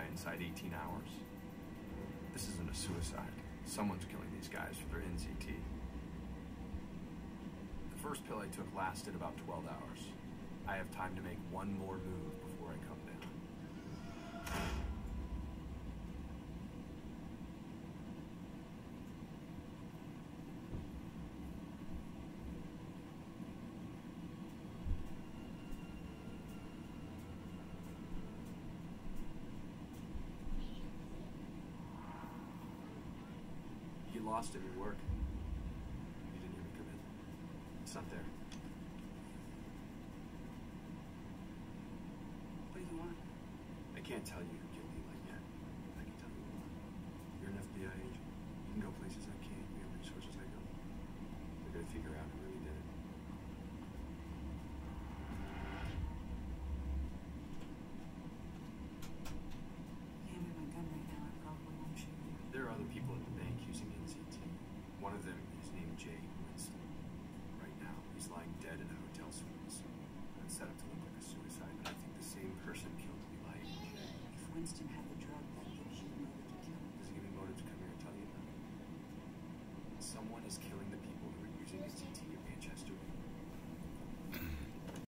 die inside 18 hours. This isn't a suicide. Someone's killing these guys for their NCT. The first pill I took lasted about 12 hours. I have time to make one more move before I come down. You lost it at work. You didn't even come in. It's not there. What do you want? I can't tell you who killed Eli yet. I can tell you more. You're an FBI agent. You can go places I can't. You have resources I don't. We're gonna figure out who really did it. Hand me my gun right now. I probably won't shoot you. There are other people at the bank using NCT. One of them is named Jay Winston. Right now, he's lying dead in a hotel suite. It's set up to look like a suicide, but I think the same person killed Eli and Jay. If Winston had the drug, that gives you motive to kill him. Does it give me motive to come here and tell you about it? Someone is killing